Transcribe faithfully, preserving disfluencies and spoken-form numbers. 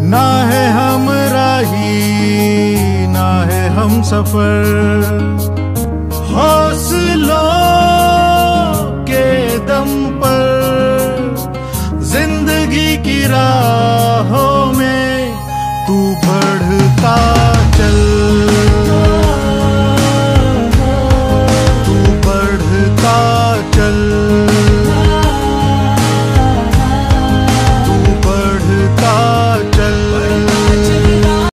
ना है हमराही ना है हम सफर, हौसलों के दम पर जिंदगी की राहों में तू बढ़ता